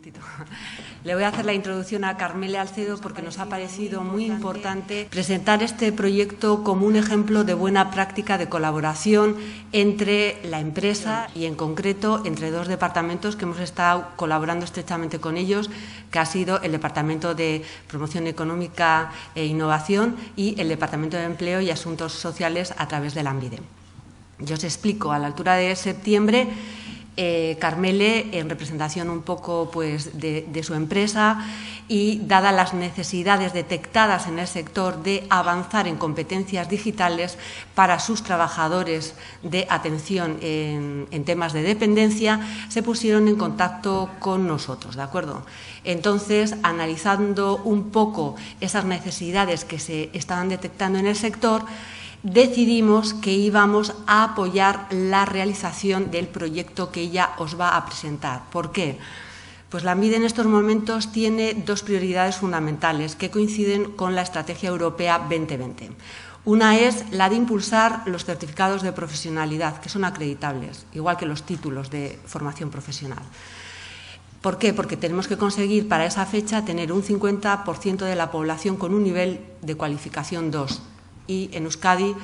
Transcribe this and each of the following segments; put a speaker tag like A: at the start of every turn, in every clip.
A: minutito. Le voy a hacer la introducción a Carmele Alcedo porque nos ha parecido muy importante presentar este proyecto como un ejemplo de buena práctica de colaboración entre la empresa y, en concreto, entre dos departamentos que hemos estado colaborando estrechamente con ellos, que ha sido el Departamento de Promoción Económica e Innovación y el Departamento de Empleo y Asuntos Sociales a través de Lanbide. Yo os explico, a la altura de septiembre, Carmele, en representación un poco pues, de su empresa y dadas las necesidades detectadas en el sector de avanzar en competencias digitales para sus trabajadores de atención en temas de dependencia, se pusieron en contacto con nosotros, ¿de acuerdo? Entonces, analizando un poco esas necesidades que se estaban detectando en el sector, decidimos que íbamos a apoyar la realización del proyecto que ella os va a presentar. ¿Por qué? Pues Lanbide en estos momentos tiene dos prioridades fundamentales que coinciden con la Estrategia Europea 2020. Una es la de impulsar los certificados de profesionalidad, que son acreditables, igual que los títulos de formación profesional. ¿Por qué? Porque tenemos que conseguir para esa fecha tener un 50% de la población con un nivel de cualificación 2. Y en Euskadi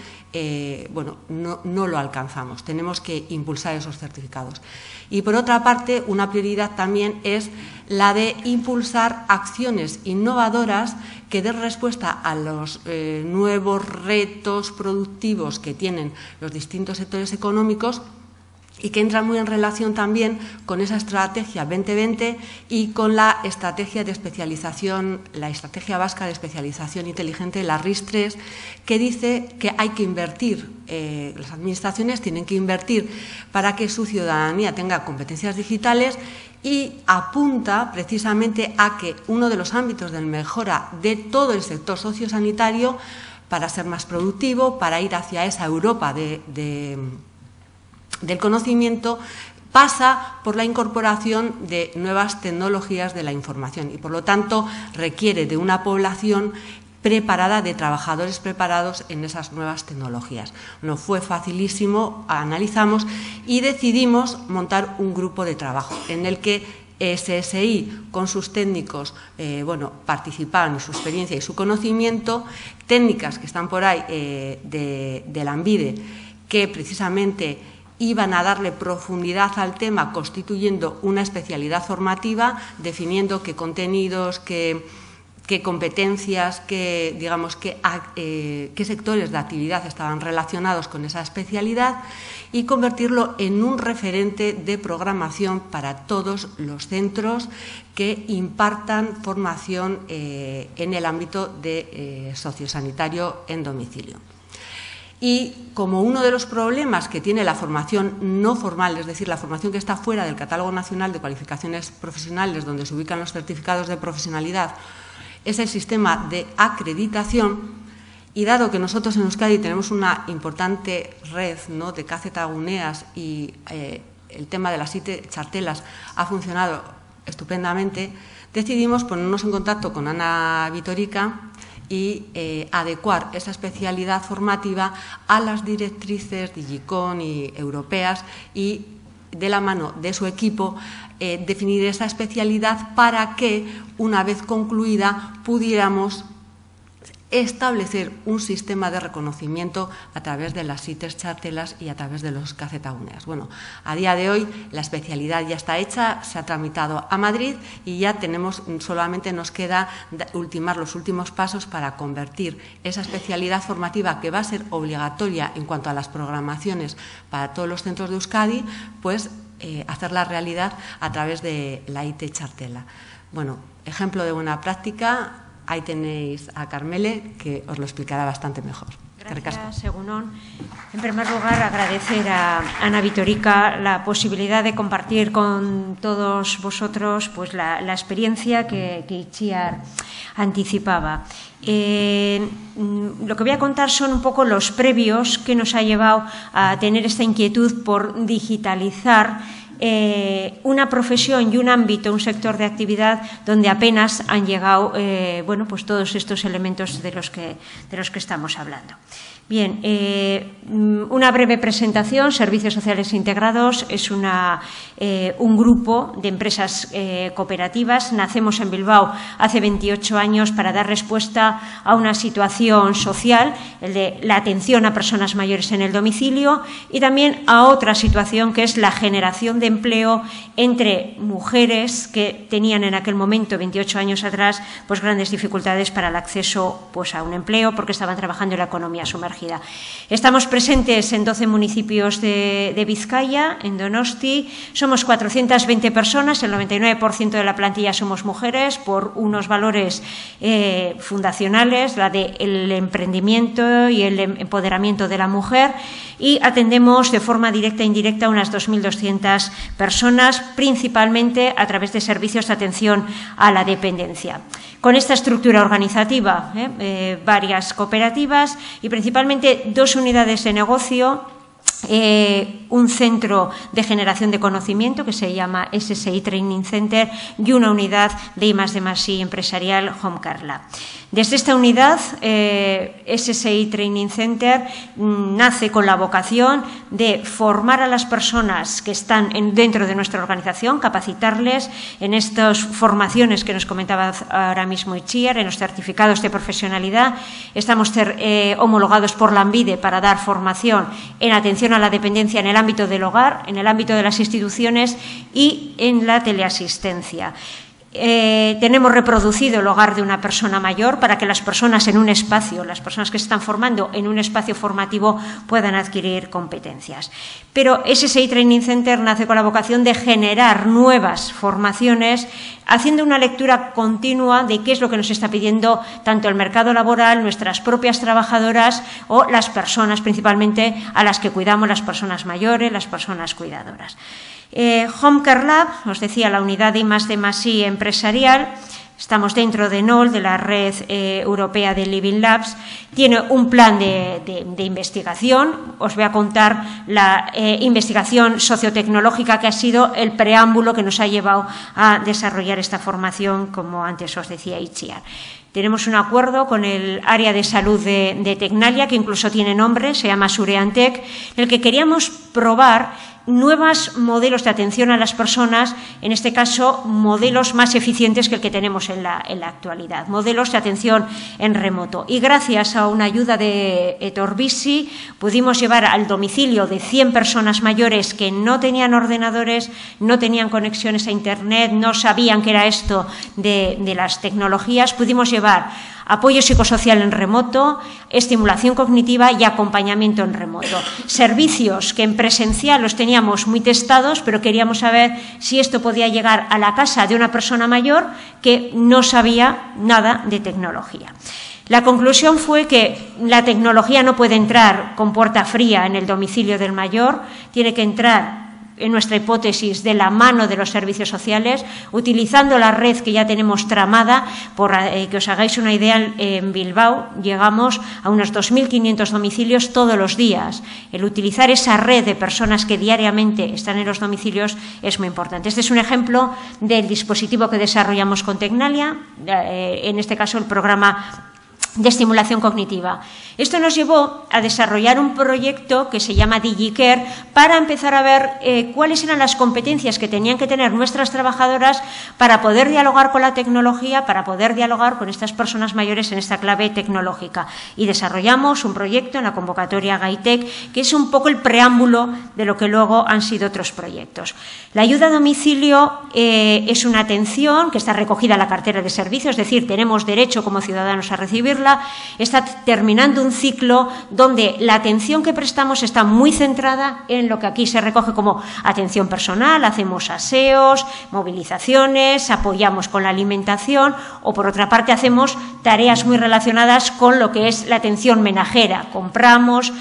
A: no lo alcanzamos, tenemos que impulsar esos certificados. Y por otra parte, una prioridad también es la de impulsar acciones innovadoras que den respuesta a los nuevos retos productivos que tienen los distintos sectores económicos y que entran muy en relación también con esa estrategia 2020 y con la estrategia de especialización, la estrategia vasca de especialización inteligente, la RIS3, que dice que hay que invertir, las administraciones tienen que invertir para que su ciudadanía tenga competencias digitales y apunta precisamente a que uno de los ámbitos de mejora de todo el sector sociosanitario para ser más productivo, para ir hacia esa Europa del conocimiento, pasa por la incorporación de nuevas tecnologías de la información y, por lo tanto, requiere de una población preparada, de trabajadores preparados en esas nuevas tecnologías. No fue facilísimo, analizamos y decidimos montar un grupo de trabajo en el que SSI, con sus técnicos, participaban en su experiencia y su conocimiento, técnicas que están por ahí de Lanbide, que precisamente iban a darle profundidad al tema constituyendo una especialidad formativa, definiendo qué contenidos, qué competencias, qué sectores de actividad estaban relacionados con esa especialidad y convertirlo en un referente de programación para todos los centros que impartan formación en el ámbito de sociosanitario en domicilio. Y como uno de los problemas que tiene la formación no formal, es decir, la formación que está fuera del Catálogo Nacional de Cualificaciones Profesionales, donde se ubican los certificados de profesionalidad, es el sistema de acreditación, y dado que nosotros en Euskadi tenemos una importante red, ¿no?, de kazetaguneas y el tema de las IT chartelas ha funcionado estupendamente, decidimos ponernos en contacto con Ana Vitorica y adecuar esa especialidad formativa a las directrices DigiCon y europeas y, de la mano de su equipo, definir esa especialidad para que, una vez concluida, pudiéramos establecer un sistema de reconocimiento a través de las CITES chartelas y a través de los kazetaguneas. Bueno, a día de hoy la especialidad ya está hecha, se ha tramitado a Madrid y ya solamente nos queda ultimar los últimos pasos para convertir esa especialidad formativa, que va a ser obligatoria en cuanto a las programaciones para todos los centros de Euskadi, pues hacerla realidad a través de la IT chartela. Bueno, ejemplo de buena práctica. Ahí tenéis a Carmele, que os lo explicará bastante mejor.
B: Gracias, Egunon. En primer lugar, agradecer a Ana Vitorica la posibilidad de compartir con todos vosotros pues, la experiencia que Itziar anticipaba. Lo que voy a contar son un poco los previos que nos ha llevado a tener esta inquietud por digitalizar una profesión y un ámbito, un sector de actividad donde apenas han llegado pues todos estos elementos de los que estamos hablando. Bien, una breve presentación. Servicios Sociales Integrados es un grupo de empresas cooperativas. Nacemos en Bilbao hace 28 años para dar respuesta a una situación social, el de la atención a personas mayores en el domicilio, y también a otra situación que es la generación de empleo entre mujeres que tenían en aquel momento, 28 años atrás, pues grandes dificultades para el acceso pues, a un empleo porque estaban trabajando en la economía sumergida. Estamos presentes en 12 municipios de Vizcaya, en Donosti. Somos 420 personas, el 99% de la plantilla somos mujeres, por unos valores fundacionales, la del emprendimiento y el empoderamiento de la mujer, y atendemos de forma directa e indirecta a unas 2.200 personas, principalmente a través de servicios de atención a la dependencia. Con esta estructura organizativa, varias cooperativas y principalmente 2 unidades de negocio, un centro de generación de conocimiento que se llama SSI Training Center y una unidad de I+D+I empresarial Home Care Lab. Desde esta unidad, SSI Training Center nace con la vocación de formar a las personas que están dentro de nuestra organización, capacitarles en estas formaciones que nos comentaba ahora mismo Itziar, en los certificados de profesionalidad. Estamos homologados por Lanbide para dar formación en atención a la dependencia en el ámbito del hogar, en el ámbito de las instituciones y en la teleasistencia. Tenemos reproducido el hogar de una persona mayor para que las personas en un espacio, las personas que se están formando en un espacio formativo puedan adquirir competencias. Pero SSI Training Center nace con la vocación de generar nuevas formaciones, haciendo una lectura continua de qué es lo que nos está pidiendo tanto el mercado laboral, nuestras propias trabajadoras o las personas principalmente a las que cuidamos, las personas mayores, las personas cuidadoras. Home Care Lab, os decía, la unidad de I+D+I empresarial. Estamos dentro de NOL, de la red europea de Living Labs. Tiene un plan de investigación. Os voy a contar la investigación sociotecnológica que ha sido el preámbulo que nos ha llevado a desarrollar esta formación, como antes os decía Itziar. Tenemos un acuerdo con el área de salud de Tecnalia, que incluso tiene nombre, se llama Sureantec, en el que queríamos probar nuevos modelos de atención a las personas, en este caso modelos más eficientes que el que tenemos en la actualidad, modelos de atención en remoto. Y gracias a una ayuda de Etorbici pudimos llevar al domicilio de 100 personas mayores que no tenían ordenadores, no tenían conexiones a Internet, no sabían qué era esto de las tecnologías. Pudimos llevar apoyo psicosocial en remoto, estimulación cognitiva y acompañamiento en remoto. Servicios que en presencial los teníamos muy testados, pero queríamos saber si esto podía llegar a la casa de una persona mayor que no sabía nada de tecnología. La conclusión fue que la tecnología no puede entrar con puerta fría en el domicilio del mayor, tiene que entrar, en nuestra hipótesis, de la mano de los servicios sociales, utilizando la red que ya tenemos tramada. Por que os hagáis una idea, en Bilbao llegamos a unos 2.500 domicilios todos los días. El utilizar esa red de personas que diariamente están en los domicilios es muy importante. Este es un ejemplo del dispositivo que desarrollamos con Tecnalia, en este caso el programa de estimulación cognitiva. Esto nos llevó a desarrollar un proyecto que se llama DigiCare para empezar a ver cuáles eran las competencias que tenían que tener nuestras trabajadoras para poder dialogar con la tecnología, para poder dialogar con estas personas mayores en esta clave tecnológica. Y desarrollamos un proyecto en la convocatoria Gaitec, que es un poco el preámbulo de lo que luego han sido otros proyectos. La ayuda a domicilio es una atención que está recogida en la cartera de servicios, es decir, tenemos derecho como ciudadanos a recibirla. Está terminando un ciclo donde la atención que prestamos está muy centrada en lo que aquí se recoge como atención personal, hacemos aseos, movilizaciones, apoyamos con la alimentación o, por otra parte, hacemos tareas muy relacionadas con lo que es la atención menajera. Compramos,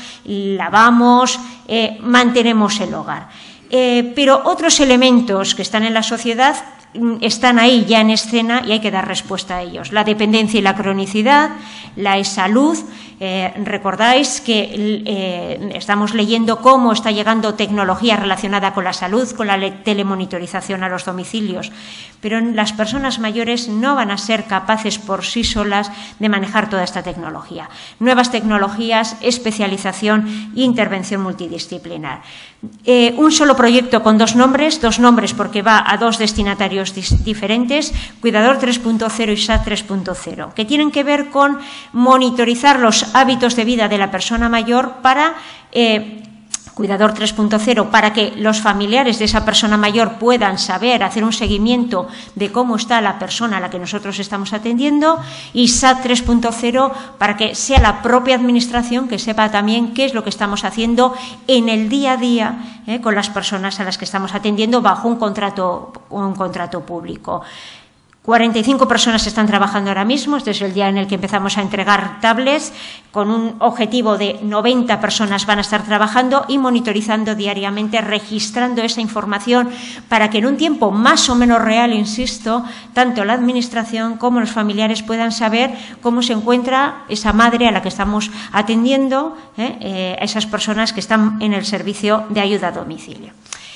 B: lavamos, mantenemos el hogar. Pero otros elementos que están en la sociedad están ahí ya en escena y hay que dar respuesta a ellos. La dependencia y la cronicidad, la e-salud. Recordáis que estamos leyendo cómo está llegando tecnología relacionada con la salud, con la telemonitorización a los domicilios, pero las personas mayores no van a ser capaces por sí solas de manejar toda esta tecnología. Nuevas tecnologías, especialización e intervención multidisciplinar. Un solo proyecto con dos nombres porque va a dos destinatarios diferentes, Cuidador 3.0 y SAT 3.0, que tienen que ver con monitorizar los hábitos de vida de la persona mayor para Cuidador 3.0 para que los familiares de esa persona mayor puedan saber, hacer un seguimiento de cómo está la persona a la que nosotros estamos atendiendo, y SAT 3.0 para que sea la propia administración que sepa también qué es lo que estamos haciendo en el día a día con las personas a las que estamos atendiendo bajo un contrato público. 45 personas están trabajando ahora mismo, este es el día en el que empezamos a entregar tablets, con un objetivo de 90 personas van a estar trabajando y monitorizando diariamente, registrando esa información para que en un tiempo más o menos real, insisto, tanto la Administración como los familiares puedan saber cómo se encuentra esa madre a la que estamos atendiendo, a esas personas que están en el servicio de ayuda a domicilio.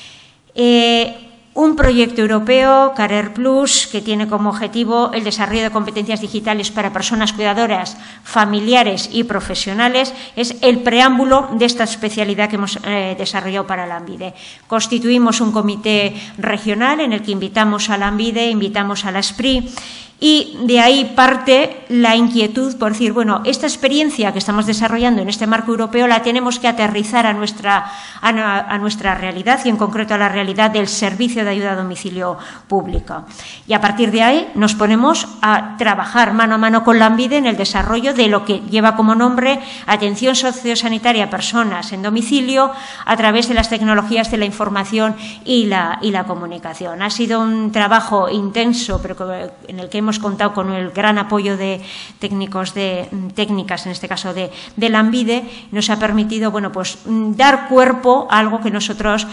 B: Un proyecto europeo, Carer Plus, que tiene como objetivo el desarrollo de competencias digitales para personas cuidadoras, familiares y profesionales, es el preámbulo de esta especialidad que hemos desarrollado para Lanbide. Constituimos un comité regional en el que invitamos a Lanbide, invitamos a la SPRI, y de ahí parte la inquietud por decir, bueno, esta experiencia que estamos desarrollando en este marco europeo la tenemos que aterrizar a nuestra realidad y en concreto a la realidad del servicio de ayuda a domicilio público. Y a partir de ahí nos ponemos a trabajar mano a mano con Lanbide en el desarrollo de lo que lleva como nombre atención sociosanitaria a personas en domicilio a través de las tecnologías de la información y la comunicación. Ha sido un trabajo intenso, pero en el que hemos contado con el gran apoyo de técnicas, en este caso de Lanbide, nos ha permitido, bueno, pues dar cuerpo a algo que nosotros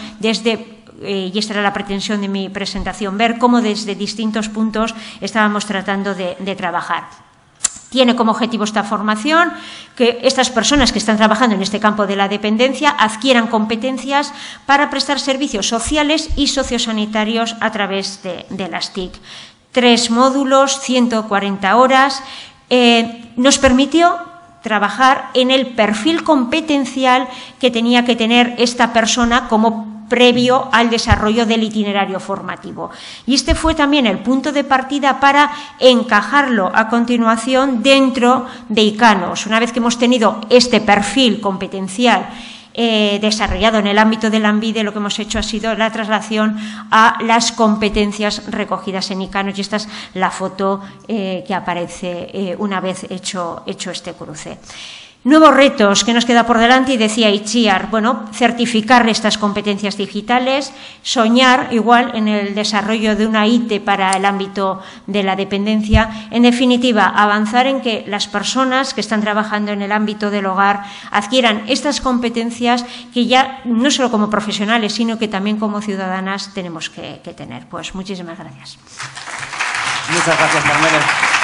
B: y esta era la pretensión de mi presentación, ver cómo desde distintos puntos estábamos tratando de trabajar. Tiene como objetivo esta formación que estas personas que están trabajando en este campo de la dependencia adquieran competencias para prestar servicios sociales y sociosanitarios a través de las TIC. 3 módulos, 140 horas, nos permitió trabajar en el perfil competencial que tenía que tener esta persona como previo al desarrollo del itinerario formativo. Y este fue también el punto de partida para encajarlo a continuación dentro de ICANOS. Una vez que hemos tenido este perfil competencial desarrollado en el ámbito de Lanbide, lo que hemos hecho ha sido la traslación a las competencias recogidas en ICANOS, y esta es la foto que aparece una vez hecho este cruce. Nuevos retos que nos queda por delante, y decía Itziar, bueno, certificar estas competencias digitales, soñar igual en el desarrollo de una IT para el ámbito de la dependencia, en definitiva, avanzar en que las personas que están trabajando en el ámbito del hogar adquieran estas competencias que ya no solo como profesionales, sino que también como ciudadanas tenemos que tener. Pues muchísimas gracias.
C: Muchas gracias, Carmele.